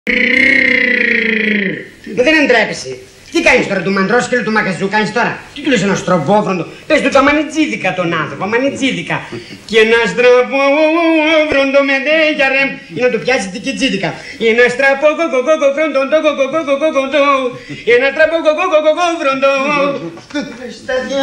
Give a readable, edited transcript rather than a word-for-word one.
Δεν εντρέπεσαι. Τι κάνεις τώρα, του μαντρόσκυλου του μαγαζιού κάνεις τώρα? Τι του λες ένα στρομπόβροντο? Πες του το μανιτζίδικα τον άνθρωπο, μανιτζίδικα. Και ένα στρομπόβροντο με δέγιαρεμ. Ή να του πιάσει την κιτζίδικα. Ένα στραμπόβροντο.